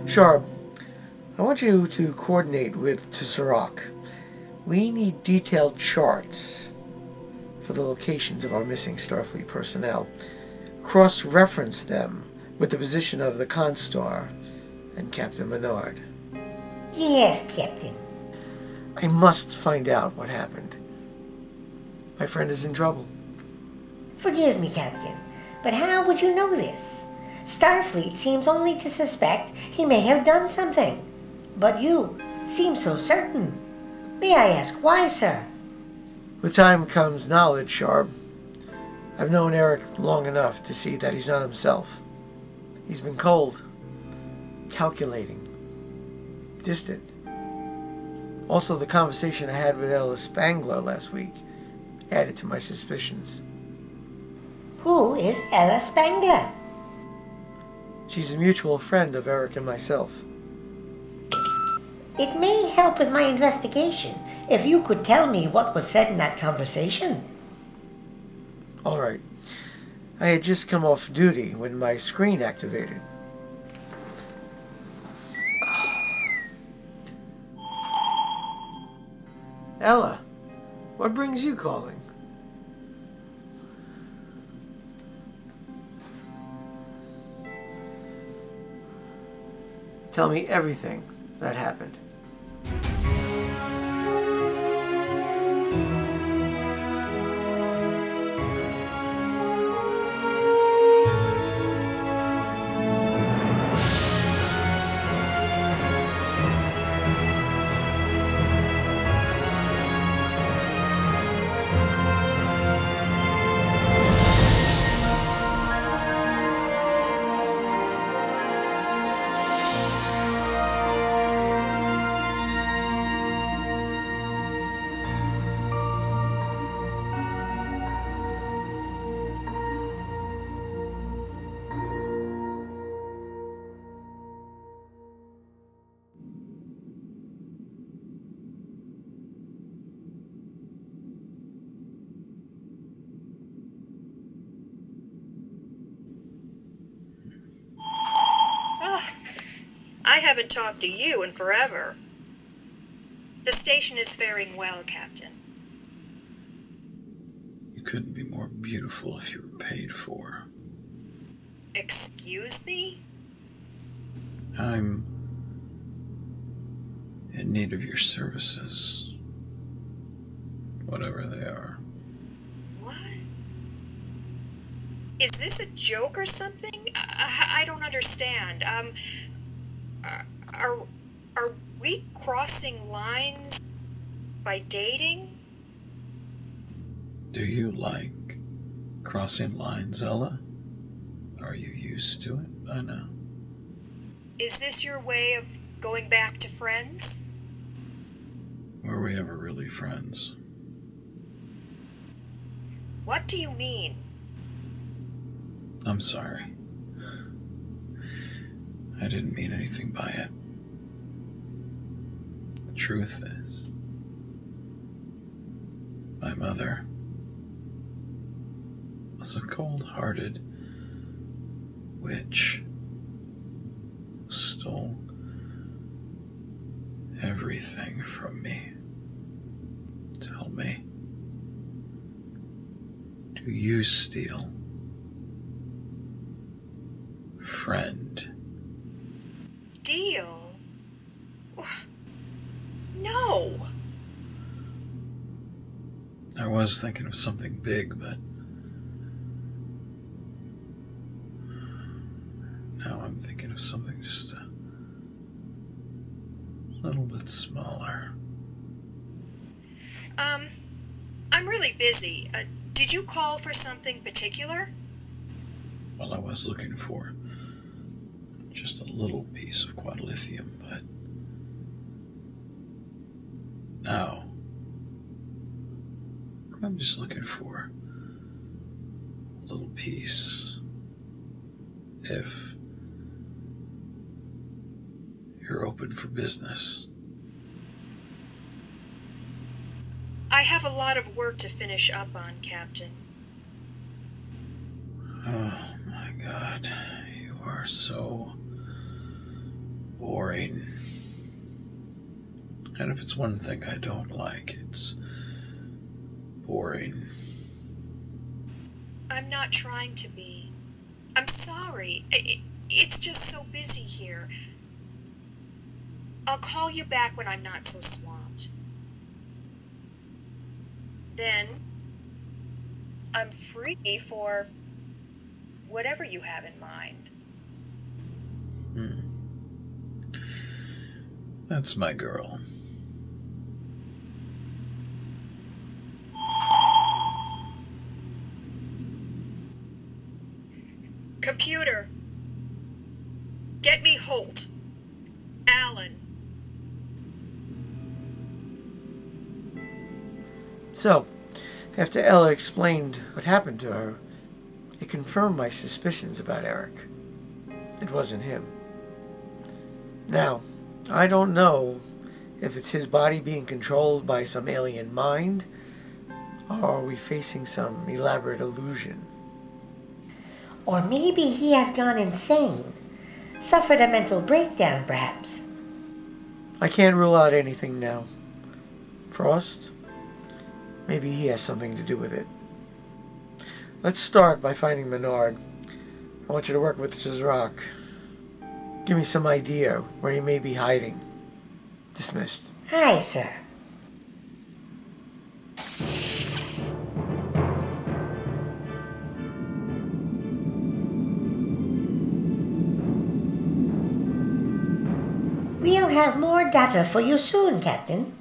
Sharp, I want you to coordinate with Tesseract. We need detailed charts for the locations of our missing Starfleet personnel. Cross-reference them with the position of the Constar and Captain Menard. Yes, Captain. I must find out what happened. My friend is in trouble. Forgive me, Captain, but how would you know this? Starfleet seems only to suspect he may have done something. But you seem so certain. May I ask why, sir? With time comes knowledge, Sharp. I've known Eric long enough to see that he's not himself. He's been cold, calculating, distant. Also, the conversation I had with Ella Spangler last week added to my suspicions. Who is Ella Spangler? She's a mutual friend of Eric and myself. It may help with my investigation if you could tell me what was said in that conversation. All right. I had just come off duty when my screen activated. Ella, what brings you calling? Tell me everything that happened. I haven't talked to you in forever. The station is faring well, Captain. You couldn't be more beautiful if you were paid for. Excuse me? I'm in need of your services. Whatever they are. What? Is this a joke or something? I don't understand. Are we crossing lines by dating? Do you like crossing lines, Ella? Are you used to it by now? Is this your way of going back to friends? Were we ever really friends? What do you mean? I'm sorry. I didn't mean anything by it. The truth is, my mother was a cold-hearted witch who stole everything from me. Tell me, do you steal? Friend. Deal? No. I was thinking of something big, but now I'm thinking of something just a little bit smaller. I'm really busy. Did you call for something particular? Well, I was looking for just a little piece of quadlithium, but now I'm just looking for a little piece. If you're open for business. I have a lot of work to finish up on, Captain. Oh my God, you are so boring. And if it's one thing I don't like, it's boring. I'm not trying to be. I'm sorry. It's just so busy here. I'll call you back when I'm not so swamped. Then, I'm free for whatever you have in mind. That's my girl. Computer, get me Holt. Alan. So, after Ella explained what happened to her, it confirmed my suspicions about Eric. It wasn't him. Now, I don't know if it's his body being controlled by some alien mind, or are we facing some elaborate illusion? Or maybe he has gone insane. Suffered a mental breakdown, perhaps. I can't rule out anything now. Frost? Maybe he has something to do with it. Let's start by finding Menard. I want you to work with Cizrak. Give me some idea where he may be hiding. Dismissed. Aye, sir. We'll have more data for you soon, Captain.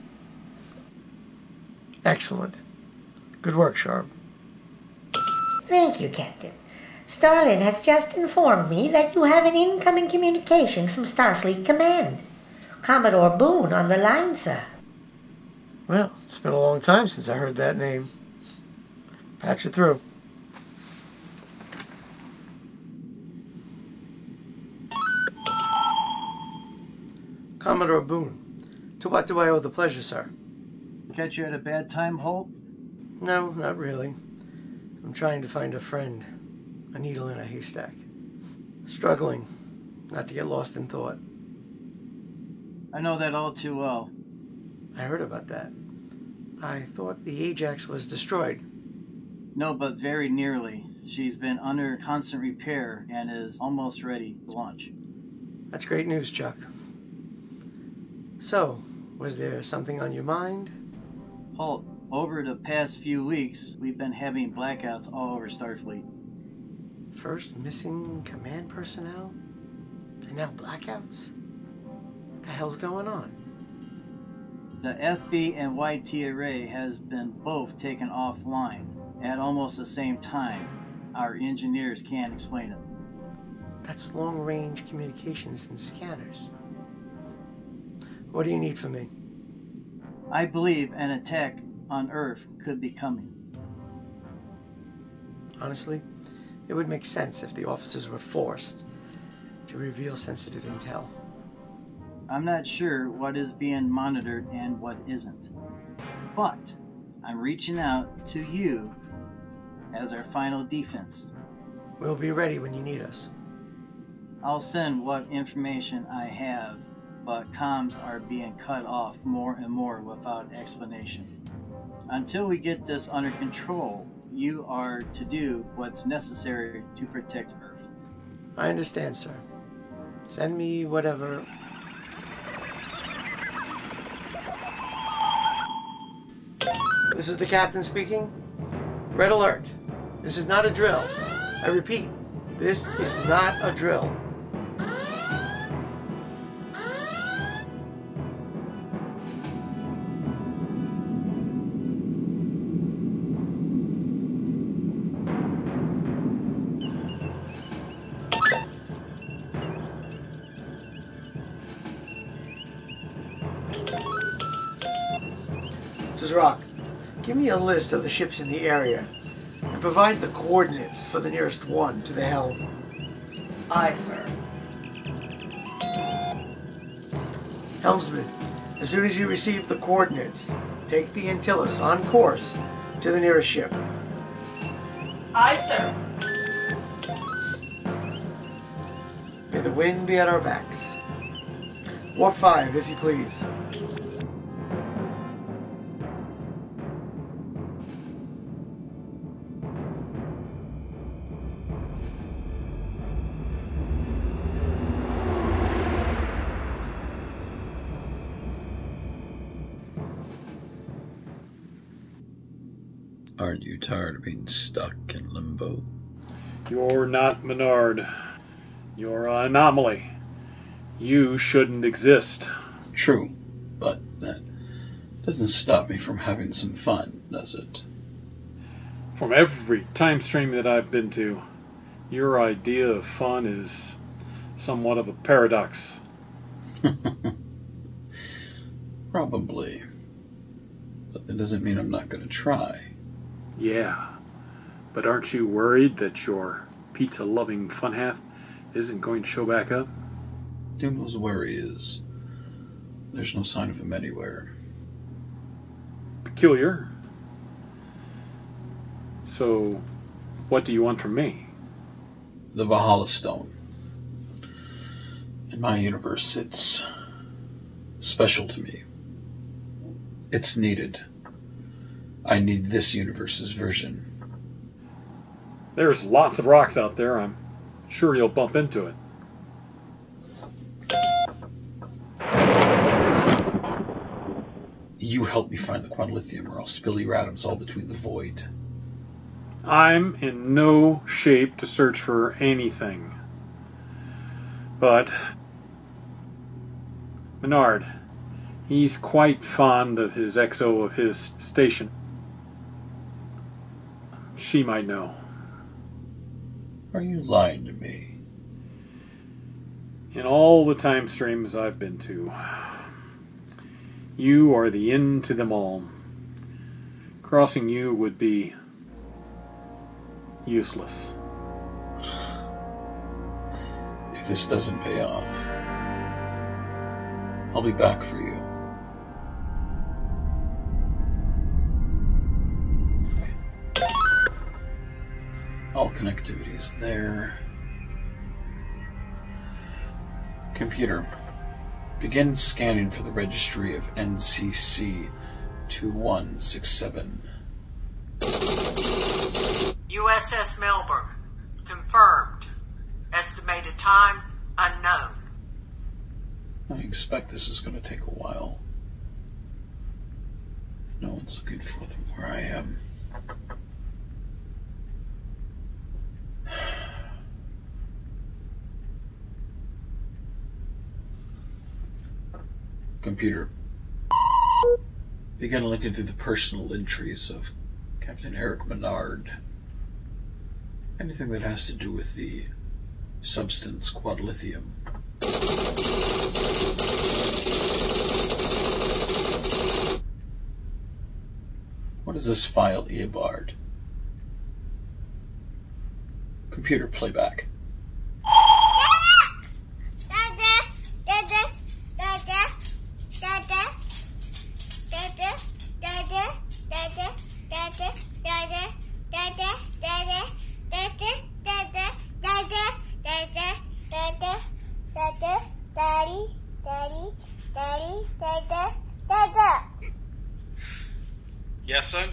Excellent. Good work, Sharp. Thank you, Captain. Starlin has just informed me that you have an incoming communication from Starfleet Command. Commodore Boone on the line, sir. Well, it's been a long time since I heard that name. Patch it through. Commodore Boone, to what do I owe the pleasure, sir? Catch you at a bad time, Holt? No, not really. I'm trying to find a friend, a needle in a haystack. Struggling not to get lost in thought. I know that all too well. I heard about that. I thought the Ajax was destroyed. No, but very nearly. She's been under constant repair and is almost ready to launch. That's great news, Chuck. So, was there something on your mind? Holt, over the past few weeks, we've been having blackouts all over Starfleet. First missing command personnel, and now blackouts? What the hell's going on? The FB and YT array has been both taken offline at almost the same time. Our engineers can't explain it. That's long-range communications and scanners. What do you need from me? I believe an attack on Earth could be coming. Honestly, it would make sense if the officers were forced to reveal sensitive intel. I'm not sure what is being monitored and what isn't. But I'm reaching out to you as our final defense. We'll be ready when you need us. I'll send what information I have, but comms are being cut off more and more without explanation. Until we get this under control, you are to do what's necessary to protect Earth. I understand, sir. Send me whatever... This is the captain speaking. Red alert. This is not a drill. I repeat, this is not a drill. Cizrak, give me a list of the ships in the area and provide the coordinates for the nearest one to the helm. Aye, sir. Helmsman, as soon as you receive the coordinates, take the Antilles on course to the nearest ship. Aye, sir. May the wind be at our backs. Warp 5, if you please. Aren't you tired of being stuck in limbo? You're not Menard. You're an anomaly. You shouldn't exist. True, but that doesn't stop me from having some fun, does it? From every time stream that I've been to, your idea of fun is somewhat of a paradox. Probably. But that doesn't mean I'm not going to try. Yeah, but aren't you worried that your pizza-loving fun half isn't going to show back up? Who knows where he is? There's no sign of him anywhere. Peculiar. So, what do you want from me? The Valhalla Stone. In my universe, it's special to me. It's needed. I need this universe's version. There's lots of rocks out there. I'm sure you'll bump into it. You help me find the quadlithium, or I'll spill your atoms all between the void. I'm in no shape to search for anything. But Menard, he's quite fond of his XO of his station. She might know. Are you lying to me? In all the time streams I've been to, you are the end to them all. Crossing you would be useless. If this doesn't pay off, I'll be back for you. All connectivity is there. Computer, begin scanning for the registry of NCC 2167. USS Melbourne. Confirmed. Estimated time unknown. I expect this is going to take a while. No one's looking for them where I am. Computer, begin looking through the personal entries of Captain Eric Menard. Anything that has to do with the substance quadlithium. What is this file, Eobard? Computer, playback. Yes, son?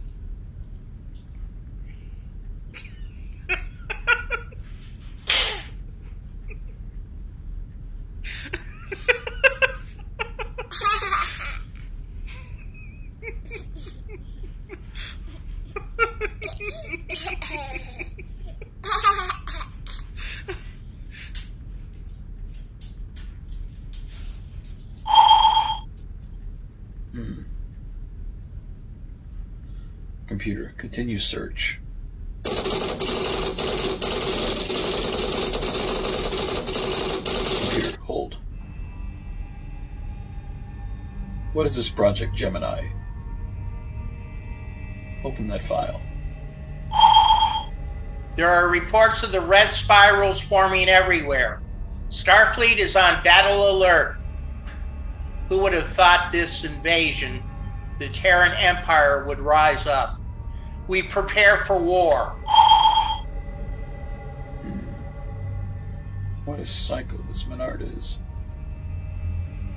Computer, continue search. Computer, hold. What is this Project Gemini? Open that file. There are reports of the red spirals forming everywhere. Starfleet is on battle alert. Who would have thought this invasion, the Terran Empire, would rise up? We prepare for war. What a psycho this Menard is.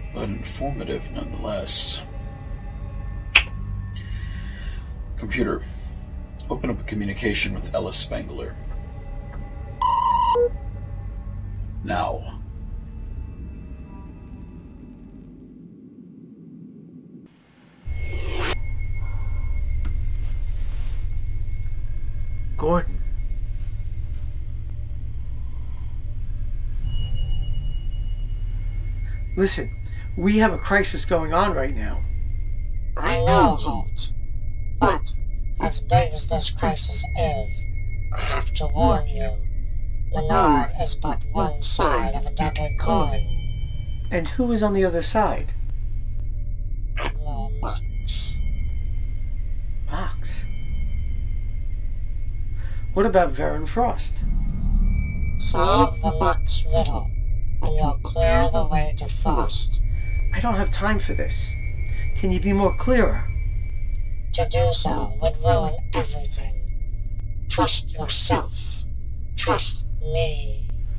but informative nonetheless. Computer, open up a communication with Ellis Spangler. Now. Gordon. Listen, we have a crisis going on right now. I know, Holt. But, as big as this crisis is, I have to warn you. Menard is but one side of a deadly coin. And who is on the other side? Admiral Mox. Mox? What about Varen Frost? Solve the Mox riddle, and you'll clear the way to Frost. I don't have time for this. Can you be more clearer? To do so would ruin everything. Trust yourself. Trust me.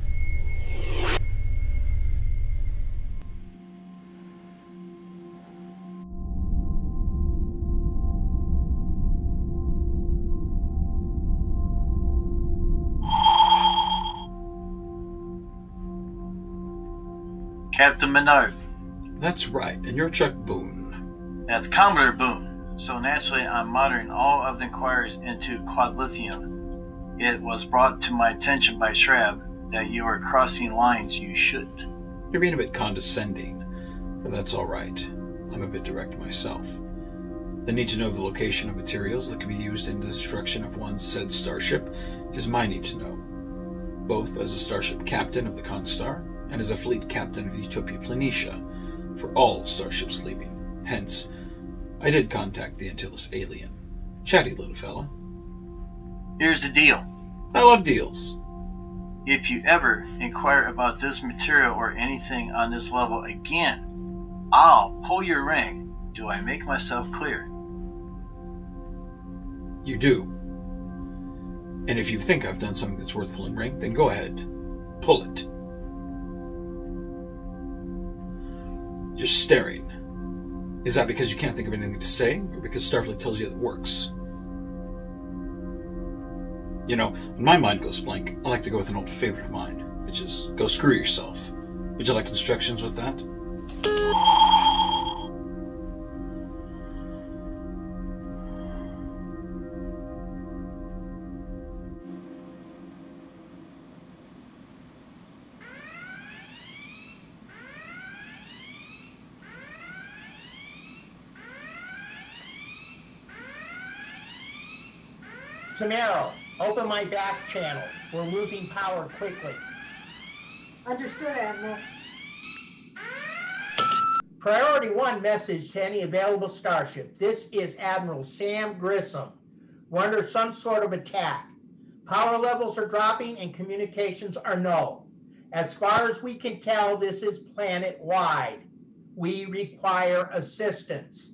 Captain Menard. That's right, and you're Chuck Boone. That's Commodore Boone. So naturally, I'm monitoring all of the inquiries into Quadlithium. It was brought to my attention by Shrab that you are crossing lines you shouldn't. You're being a bit condescending, but that's all right. I'm a bit direct myself. The need to know the location of materials that can be used in the destruction of one's said starship is my need to know, both as a starship captain of the Constar and as a fleet captain of Utopia Planitia, for all starships leaving. Hence, I did contact the Antilles alien. Chatty little fella. Here's the deal. I love deals. If you ever inquire about this material or anything on this level again, I'll pull your ring. Do I make myself clear? You do. And if you think I've done something that's worth pulling ring, then go ahead. Pull it. You're staring. Is that because you can't think of anything to say, or because Starfleet tells you it works? You know, when my mind goes blank, I like to go with an old favorite of mine, which is, go screw yourself. Would you like instructions with that? Camaro, open my back channel. We're losing power quickly. Understood, Admiral. Priority 1 message to any available starship. This is Admiral Sam Grissom. We're under some sort of attack. Power levels are dropping and communications are null. As far as we can tell, this is planet-wide. We require assistance.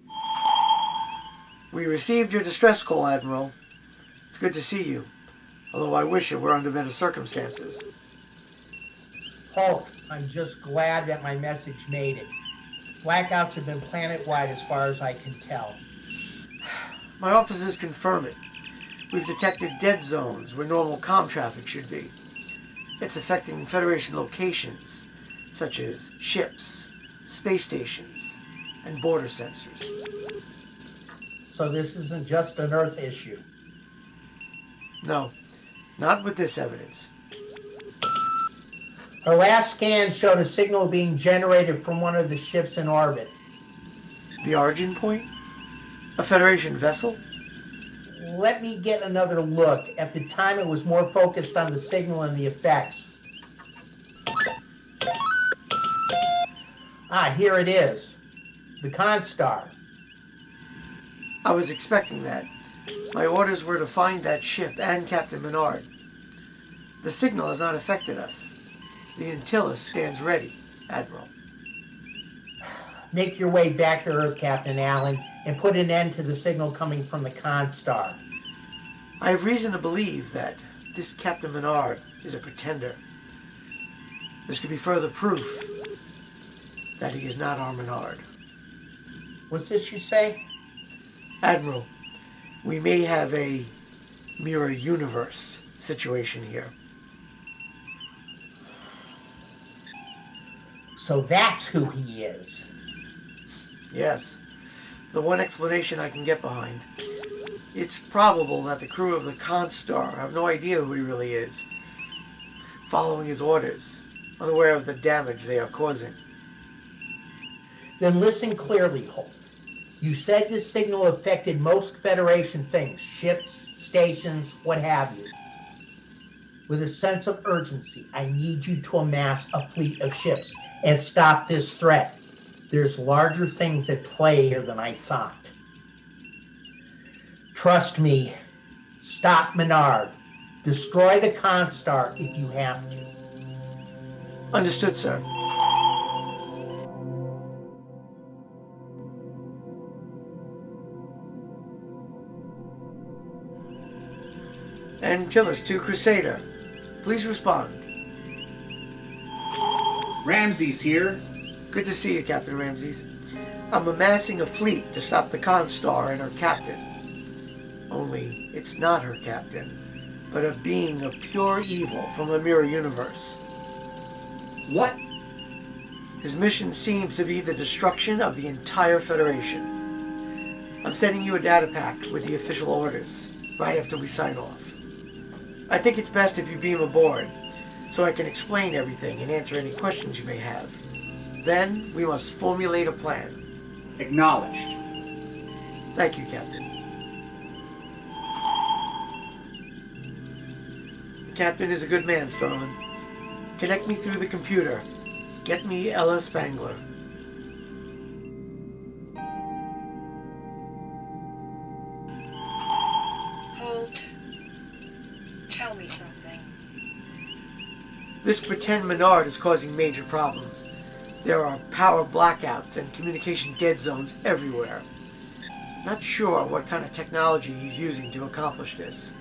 We received your distress call, Admiral. It's good to see you, although I wish it were under better circumstances. Hulk, I'm just glad that my message made it. Blackouts have been planet-wide as far as I can tell. My officers confirm it. We've detected dead zones where normal comm traffic should be. It's affecting Federation locations, such as ships, space stations, and border sensors. So this isn't just an Earth issue. No, not with this evidence. Her last scan showed a signal being generated from one of the ships in orbit. The origin point? A Federation vessel? Let me get another look. At the time, it was more focused on the signal and the effects. Ah, here it is. The Constar. I was expecting that. My orders were to find that ship and Captain Menard. The signal has not affected us. The Antilles stands ready, Admiral. Make your way back to Earth, Captain Allen, and put an end to the signal coming from the Constar. I have reason to believe that this Captain Menard is a pretender. This could be further proof that he is not our Menard. What's this you say? Admiral, we may have a mirror universe situation here. So that's who he is. Yes, the one explanation I can get behind. It's probable that the crew of the Constar have no idea who he really is, following his orders, unaware of the damage they are causing. Then listen clearly, Holt. You said this signal affected most Federation things, ships, stations, what have you. With a sense of urgency, I need you to amass a fleet of ships and stop this threat. There's larger things at play here than I thought. Trust me, stop Menard. Destroy the Constar if you have to. Understood, sir. Antilles to Crusader. Please respond. Ramses here. Good to see you, Captain Ramses. I'm amassing a fleet to stop the Constar and her captain. Only, it's not her captain, but a being of pure evil from a mirror universe. What? His mission seems to be the destruction of the entire Federation. I'm sending you a data pack with the official orders, right after we sign off. I think it's best if you beam aboard, so I can explain everything and answer any questions you may have. Then, we must formulate a plan. Acknowledged. Thank you, Captain. The Captain is a good man, Starlin. Connect me through the computer. Get me Ella Spangler. Holt, tell me something. This pretend Menard is causing major problems. There are power blackouts and communication dead zones everywhere. Not sure what kind of technology he's using to accomplish this.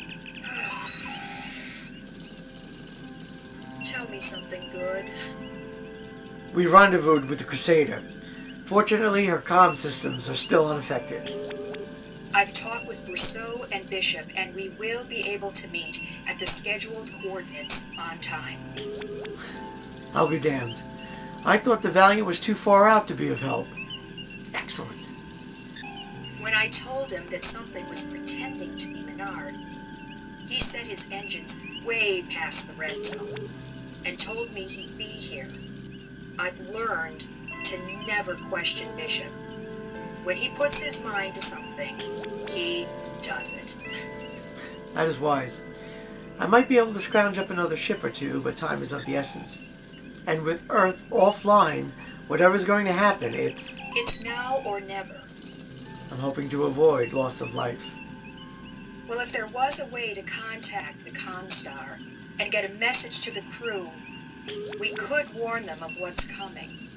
Tell me something good. We rendezvoused with the Crusader. Fortunately, her comm systems are still unaffected. I've talked with Brousseau and Bishop, and we will be able to meet at the scheduled coordinates on time. I'll be damned. I thought the Valiant was too far out to be of help. Excellent. When I told him that something was pretending to be Menard, he set his engines way past the red zone and told me he'd be here. I've learned to never question Bishop. When he puts his mind to something, he does it. That is wise. I might be able to scrounge up another ship or two, but time is of the essence. And with Earth offline, whatever's going to happen, it's now or never. I'm hoping to avoid loss of life. Well, if there was a way to contact the Constar and get a message to the crew, we could warn them of what's coming.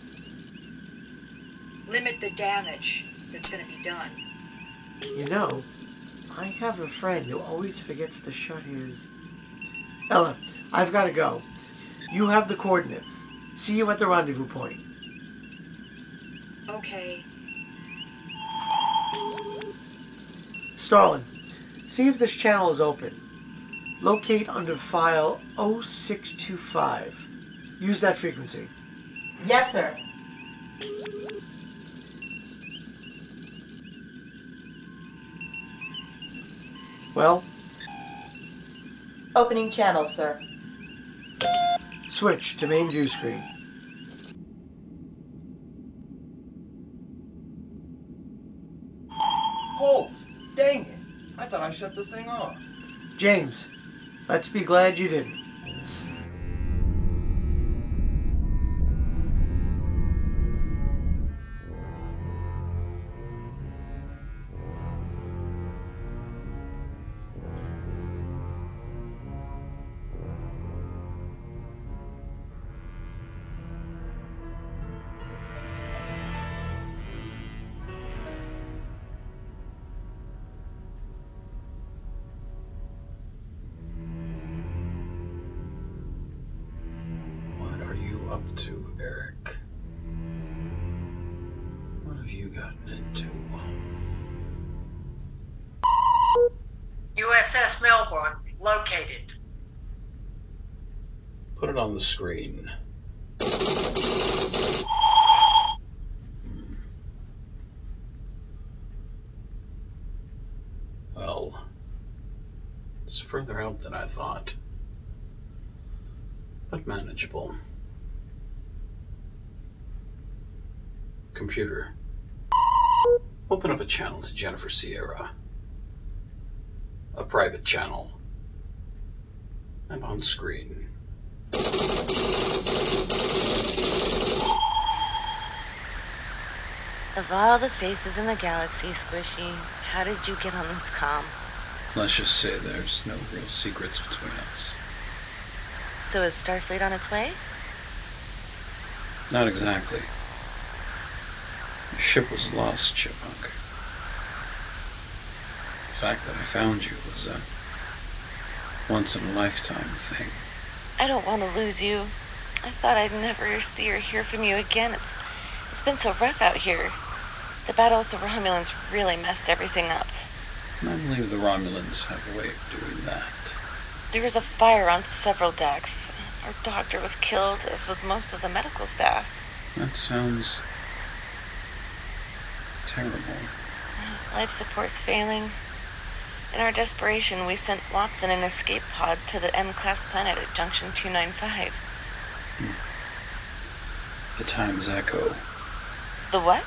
Limit the damage that's going to be done. You know, I have a friend who always forgets to shut his... Ella, I've got to go. You have the coordinates. See you at the rendezvous point. Okay. Starlin, see if this channel is open. Locate under file 0625. Use that frequency. Yes, sir. Well? Opening channel, sir. Switch to main view screen. Holt! Dang it! I thought I shut this thing off. James, let's be glad you didn't. What are you up to, Eric? gotten into. USS Melbourne located. Put it on the screen. Well, it's further out than I thought, but manageable. Computer, open up a channel to Jennifer Sierra. A private channel. And on screen. Of all the faces in the galaxy, Squishy, how did you get on this comm? Let's just say there's no real secrets between us. So is Starfleet on its way? Not exactly. The ship was lost, Chipmunk. The fact that I found you was a once-in-a-lifetime thing. I don't want to lose you. I thought I'd never see or hear from you again. It's been so rough out here. The battle with the Romulans really messed everything up. I believe the Romulans have a way of doing that. There was a fire on several decks. Our doctor was killed, as was most of the medical staff. That sounds terrible. Life support's failing. In our desperation, we sent Watson an escape pod to the M-class planet at Junction 295. The Times Echo. The what?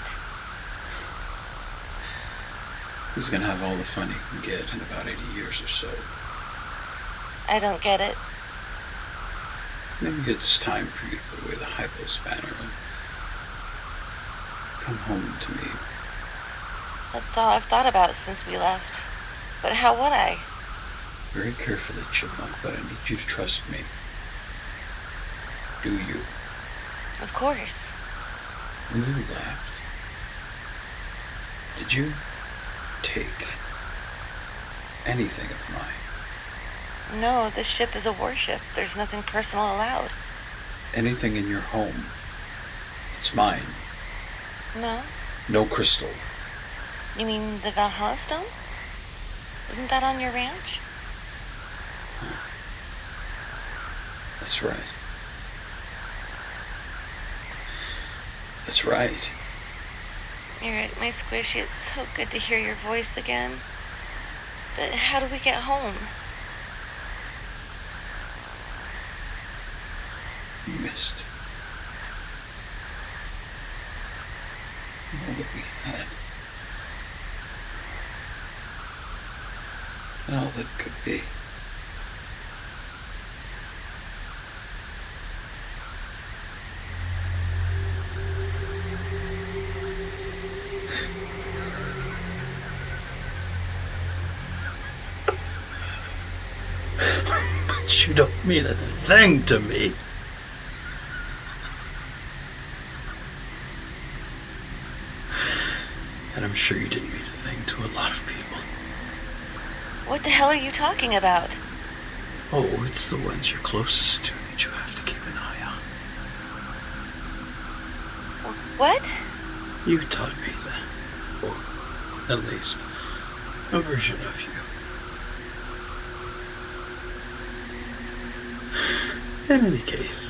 He's gonna have all the fun he can get in about 80 years or so. I don't get it. Maybe it's time for you to put away the hypo spanner and come home to me. That's all I've thought about since we left. But how would I? Very carefully, Chipmunk, but I need you to trust me. Do you? Of course. When you left, did you take anything of mine? No, this ship is a warship. There's nothing personal allowed. Anything in your home? It's mine. No. No crystal. You mean the Valhalla Stone? Isn't that on your ranch? That's right. That's right. You're right, my Squishy. It's so good to hear your voice again. But how do we get home? You missed all that we had. And all that could be. But you don't mean a thing to me. And I'm sure you didn't mean a thing to a lot of people. What the hell are you talking about? Oh, it's the ones you're closest to that you have to keep an eye on. What? You taught me that. Or at least a version of you. In any case,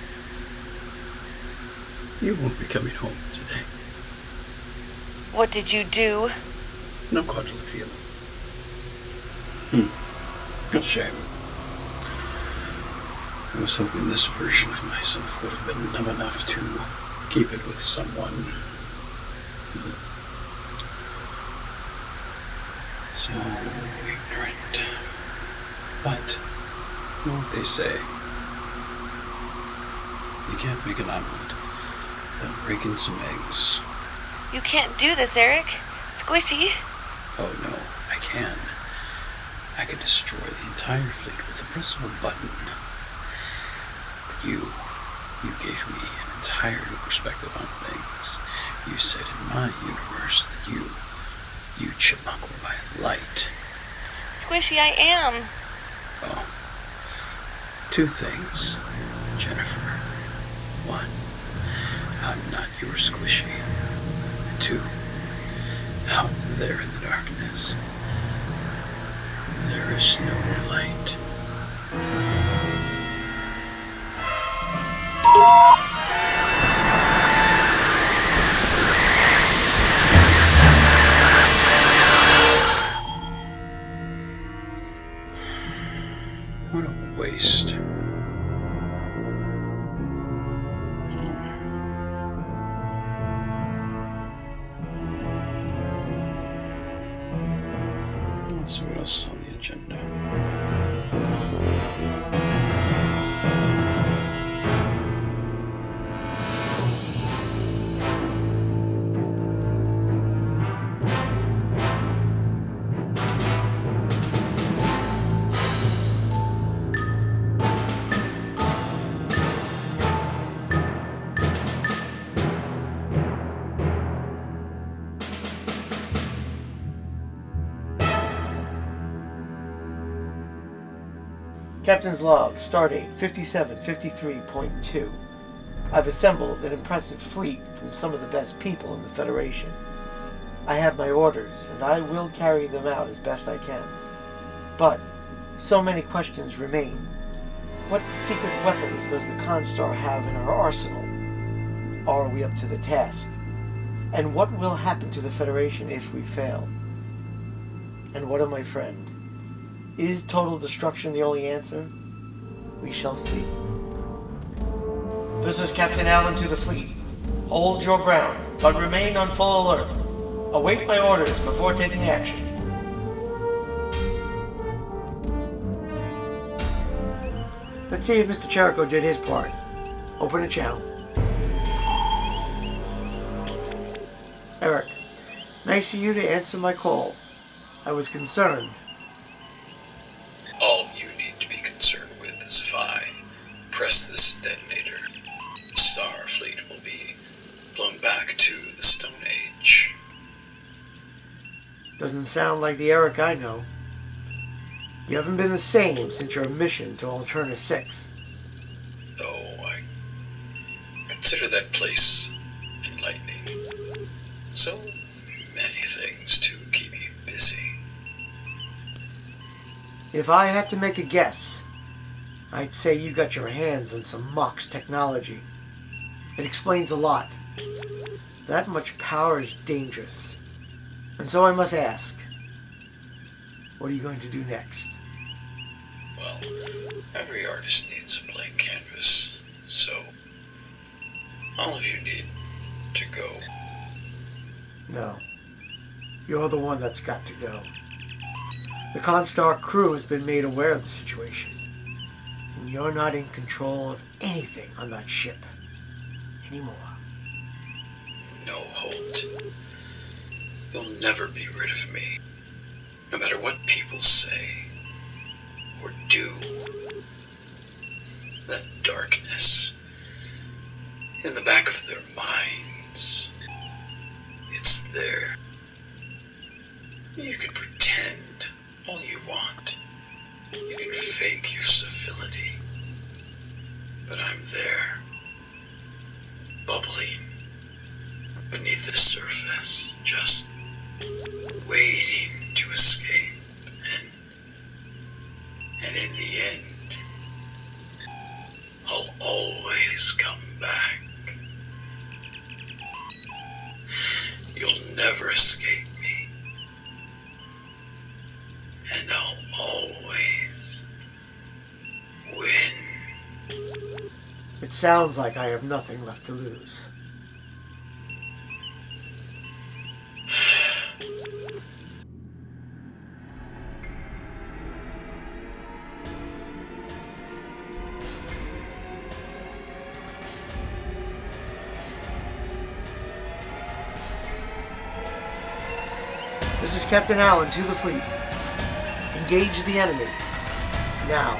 you won't be coming home today. What did you do? No quadrilithium. A shame. I was hoping this version of myself would have been numb enough to keep it with someone so ignorant. But, you know what they say. You can't make an omelet without breaking some eggs. You can't do this, Eric. Squishy. Oh no, I can. I can destroy the entire fleet with the press of a button. But you gave me an entire new perspective on things. You said in my universe that you Chipmunk were my light. Squishy, I am. Oh. Two things, Jennifer. One, I'm not your Squishy. And two, Out there in the darkness, there is no light. What a waste. Let's see what else is on the agenda. Captain's log, stardate 5753.2. I've assembled an impressive fleet from some of the best people in the Federation. I have my orders, and I will carry them out as best I can. But so many questions remain. What secret weapons does the Constar have in our arsenal? Are we up to the task? And what will happen to the Federation if we fail? And what of my friend? Is total destruction the only answer? We shall see. This is Captain Allen to the fleet. Hold your ground, but remain on full alert. Await my orders before taking action. Let's see if Mr. Cherico did his part. Open a channel. Eric, nice of you to answer my call. I was concerned. All you need to be concerned with is if I press this detonator, Starfleet will be blown back to the Stone Age. Doesn't sound like the Eric I know. You haven't been the same since your mission to Alterna 6. Oh, I consider that place enlightening. So many things to keep me busy. If I had to make a guess, I'd say you got your hands on some Mox technology. It explains a lot. That much power is dangerous. And so I must ask, what are you going to do next? Well, every artist needs a blank canvas, so all of you need to go. No. You're the one that's got to go. The Constar crew has been made aware of the situation, and you're not in control of anything on that ship anymore. No, Holt. You'll never be rid of me, no matter what people say or do. That darkness in the back of their minds, it's there. You can pretend all you want. You can fake your civility. But I'm there, bubbling beneath the surface, just waiting to escape. And in the end, I'll always come back. You'll never escape me. And I'll always win. It sounds like I have nothing left to lose. This is Captain Allen to the fleet. Engage the enemy. Now.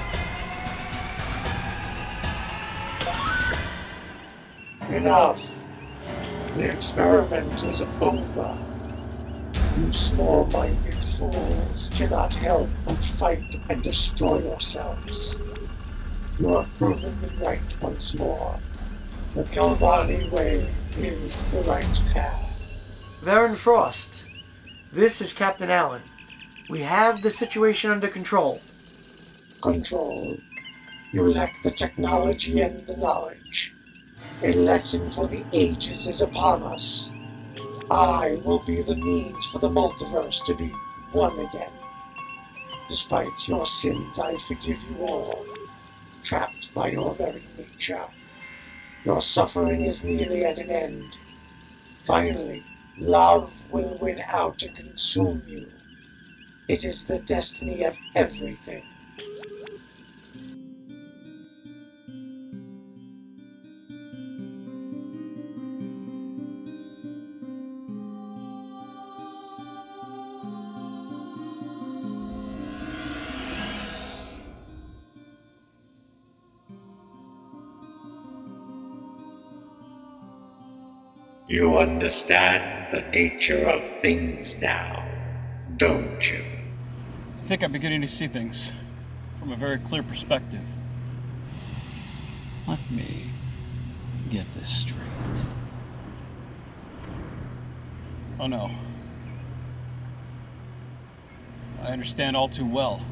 Enough. The experiment is over. You small-minded fools cannot help but fight and destroy yourselves. You have proven me right once more. The Kelvani way is the right path. Varen Frost, This is Captain Allen. We have the situation under control. Control? You lack the technology and the knowledge. A lesson for the ages is upon us. I will be the means for the multiverse to be one again. Despite your sins, I forgive you all, trapped by your very nature. Your suffering is nearly at an end. Finally, love will win out and consume you. It is the destiny of everything. You understand the nature of things now, don't you? I think I'm beginning to see things from a very clear perspective. Let me get this straight. Oh no. I understand all too well.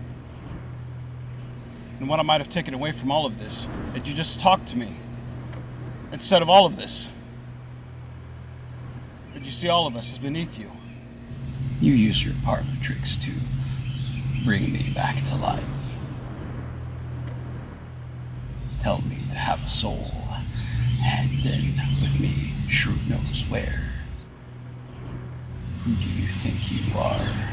And what I might have taken away from all of this, that you just talked to me, instead of all of this. But you see all of us as beneath you. You use your parlor tricks to bring me back to life. Tell me to have a soul, and then put me shrewd knows where. Who do you think you are?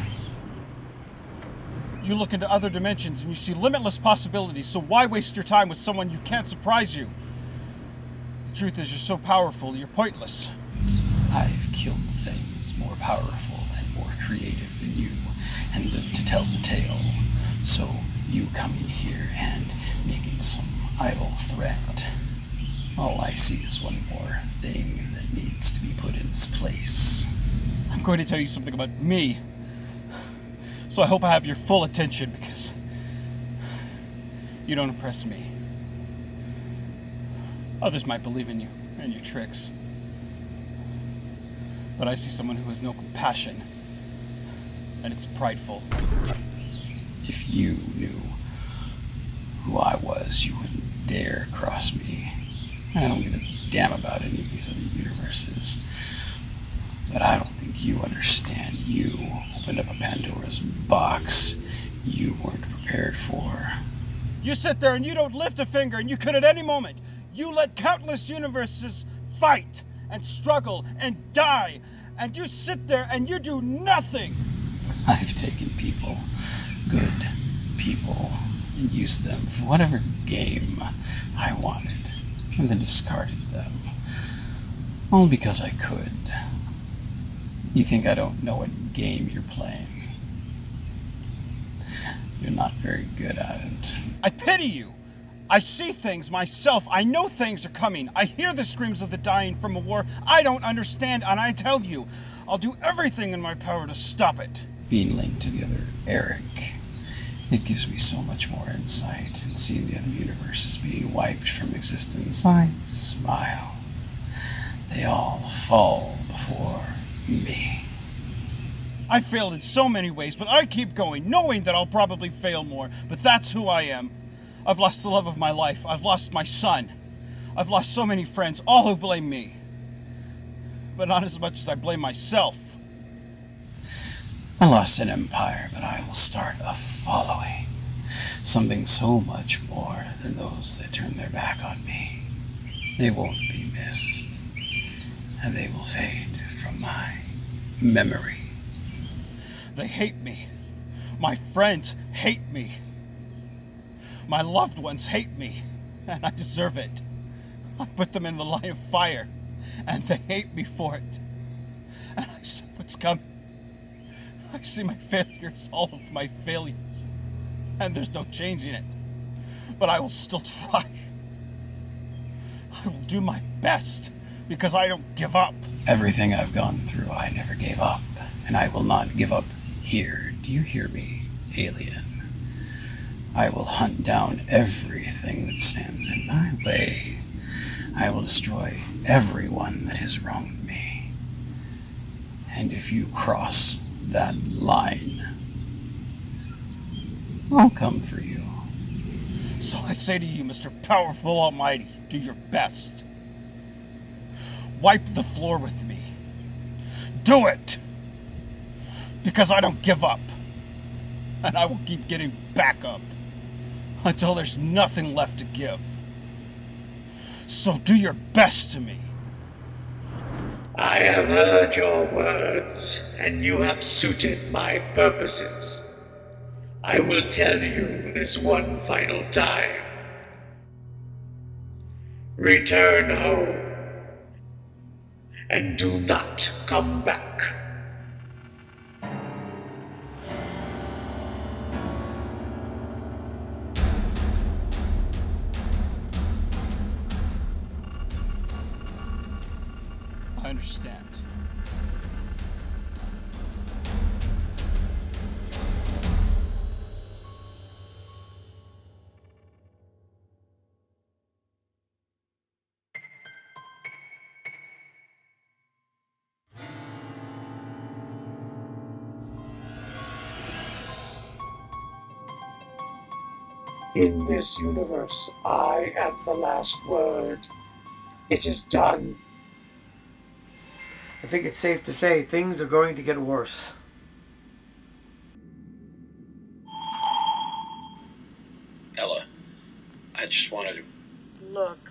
You look into other dimensions and you see limitless possibilities, so why waste your time with someone who can't surprise you? The truth is, you're so powerful, you're pointless. I've killed things more powerful and more creative than you, and lived to tell the tale. So you coming here and making some idle threat. All I see is one more thing that needs to be put in its place. I'm going to tell you something about me. So I hope I have your full attention, because you don't impress me. Others might believe in you and your tricks. But I see someone who has no compassion, and it's prideful. If you knew who I was, you wouldn't dare cross me. I don't give a damn about any of these other universes. But I don't think you understand. You opened up a Pandora's box you weren't prepared for. You sit there and you don't lift a finger, and you could at any moment. You let countless universes fight and struggle and die, and you sit there and you do nothing. I've taken people, good people, and used them for whatever game I wanted, and then discarded them, all because I could. You think I don't know what game you're playing? You're not very good at it. I pity you. I see things myself. I know things are coming. I hear the screams of the dying from a war I don't understand, and I tell you, I'll do everything in my power to stop it. Being linked to the other Eric, it gives me so much more insight, and seeing the other universes being wiped from existence, I smile. They all fall before me. I failed in so many ways, but I keep going, knowing that I'll probably fail more, but that's who I am. I've lost the love of my life. I've lost my son. I've lost so many friends, all who blame me. But not as much as I blame myself. I lost an empire, but I will start a following. Something so much more than those that turn their back on me. They won't be missed, and they will fade from my memory. They hate me. My friends hate me. My loved ones hate me, and I deserve it. I put them in the line of fire, and they hate me for it. And I see what's coming. I see my failures, all of my failures, and there's no changing it. But I will still try. I will do my best, because I don't give up. Everything I've gone through, I never gave up, and I will not give up here. Do you hear me, alien? I will hunt down everything that stands in my way. I will destroy everyone that has wronged me. And if you cross that line. I'll come for you. So I say to you, Mr. Powerful Almighty, do your best. Wipe the floor with me. Do it! Because I don't give up. And I will keep getting back up until there's nothing left to give. So do your best to me. I have heard your words, and you have suited my purposes. I will tell you this one final time. Return home, and do not come back. I understand. In this universe, I am the last word. It is done. I think it's safe to say things are going to get worse. Ella, I just wanted to... Look,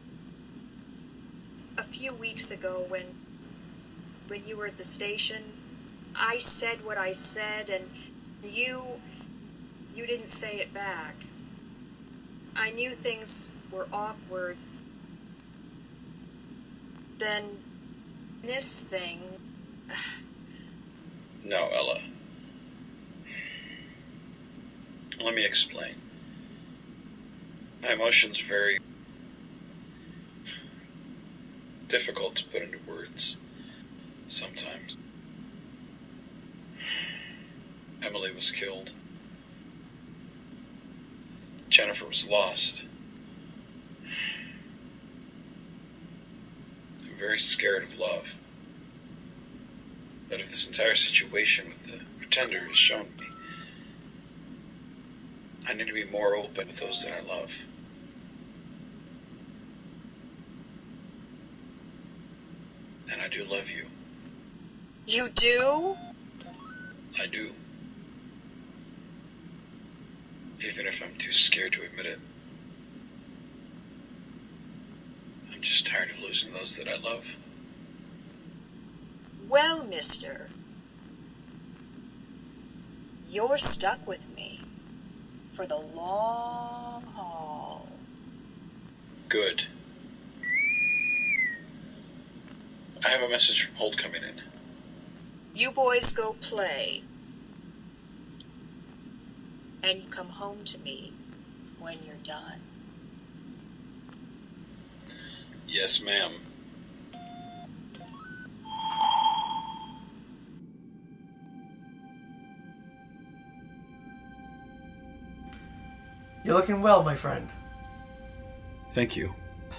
a few weeks ago when you were at the station, I said what I said and you didn't say it back. I knew things were awkward. Then this thing... No, Ella. Let me explain. My emotions are very difficult to put into words sometimes. Emily was killed. Jennifer was lost. I'm very scared of love. But if this entire situation with the pretender has shown me, I need to be more open with those that I love. And I do love you. You do? I do. Even if I'm too scared to admit it. I'm just tired of losing those that I love. Well, mister, you're stuck with me for the long haul. Good. I have a message from Holt coming in. You boys go play. And you come home to me when you're done. Yes, ma'am. You're looking well, my friend. Thank you.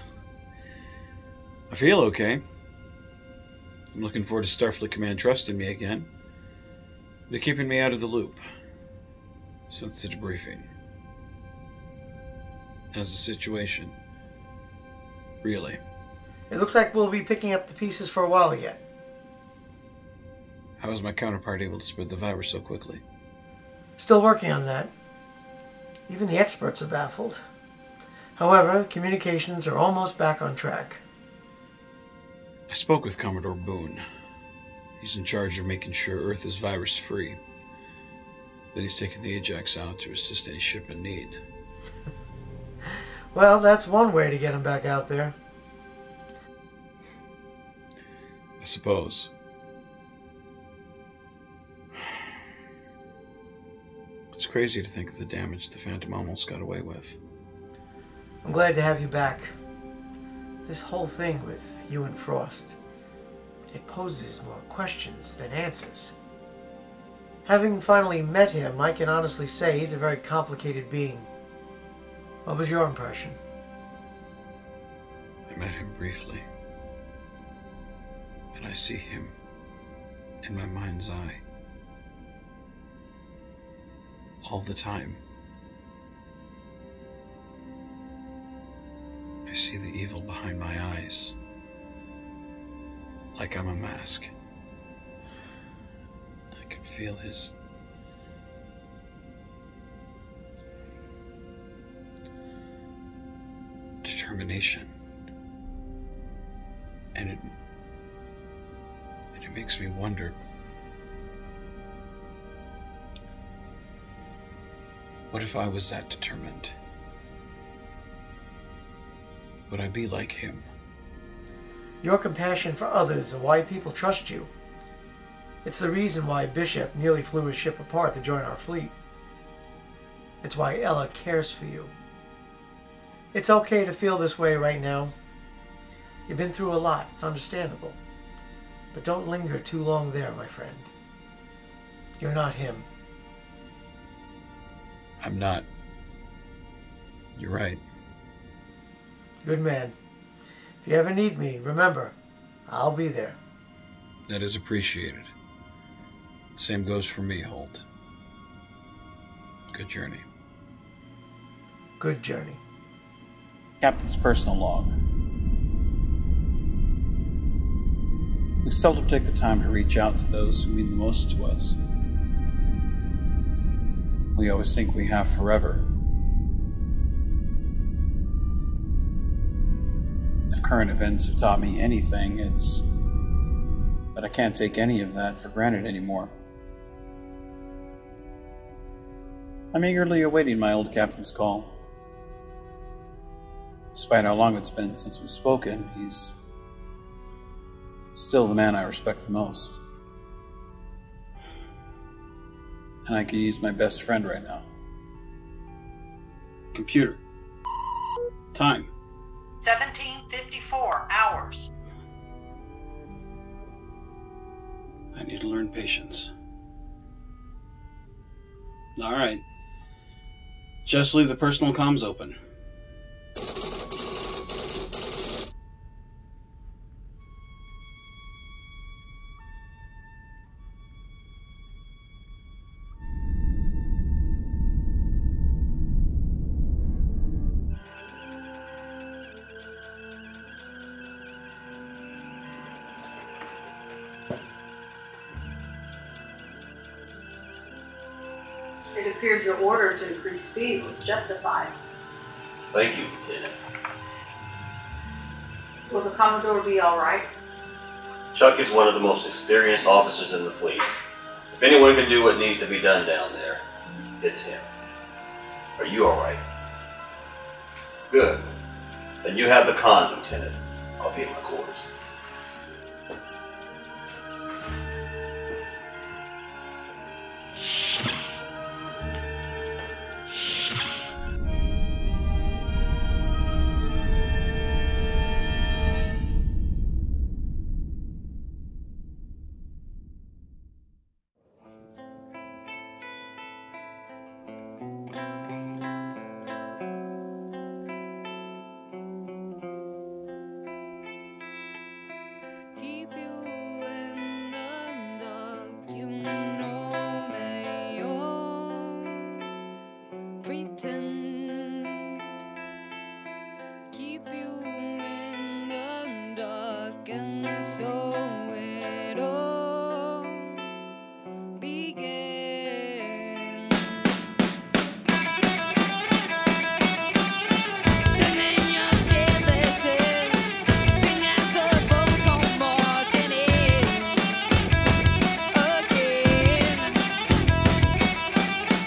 I feel okay. I'm looking forward to Starfleet Command trusting me again. They're keeping me out of the loop since the debriefing. How's the situation? Really? It looks like we'll be picking up the pieces for a while yet. How was my counterpart able to spread the virus so quickly? Still working on that. Even the experts are baffled. However, communications are almost back on track. I spoke with Commodore Boone. He's in charge of making sure Earth is virus-free. Then he's taken the Ajax out to assist any ship in need. Well, that's one way to get him back out there. I suppose. It's crazy to think of the damage the Phantom almost got away with. I'm glad to have you back. This whole thing with you and Frost, it poses more questions than answers. Having finally met him, I can honestly say he's a very complicated being. What was your impression? I met him briefly, and I see him in my mind's eye. all the time. I see the evil behind my eyes, like I'm a mask. I can feel his determination, and it makes me wonder, what if I was that determined? Would I be like him? Your compassion for others and why people trust you. It's the reason why Bishop nearly flew his ship apart to join our fleet. It's why Ella cares for you. It's okay to feel this way right now. You've been through a lot, it's understandable. But don't linger too long there, my friend. You're not him. I'm not. You're right. Good man. If you ever need me, remember, I'll be there. That is appreciated. Same goes for me, Holt. Good journey. Good journey. Captain's personal log. We seldom take the time to reach out to those who mean the most to us. We always think we have forever. If current events have taught me anything, it's that I can't take any of that for granted anymore. I'm eagerly awaiting my old captain's call. Despite how long it's been since we've spoken, he's still the man I respect the most. And I could use my best friend right now. Computer. Time. 17:54 hours. I need to learn patience. Alright. Just leave the personal comms open. It appears your order to increase speed was justified. Thank you, Lieutenant. Will the Commodore be all right? Chuck is one of the most experienced officers in the fleet. If anyone can do what needs to be done down there, it's him. Are you all right? Good. Then you have the con, Lieutenant. I'll be at my quarters.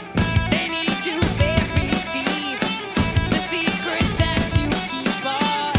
Secrets that you keep on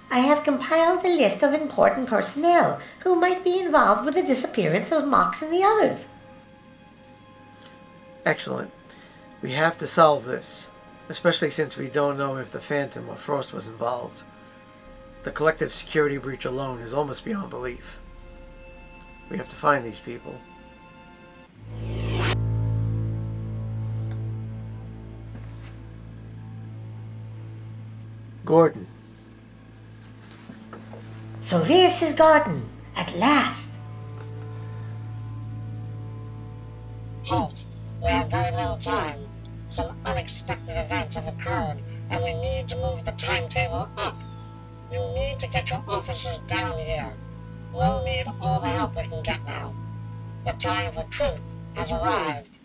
I have compiled a list of important personnel who might be involved with the disappearance of Mox and the others. Excellent. We have to solve this, especially since we don't know if the Phantom or Frost was involved. The collective security breach alone is almost beyond belief. We have to find these people. Gordon. So this is Gordon, at last. Halt. We have very little time. Some unexpected events have occurred, and we need to move the timetable up. You need to get your officers down here. We'll need all the help we can get now. The time for truth has arrived.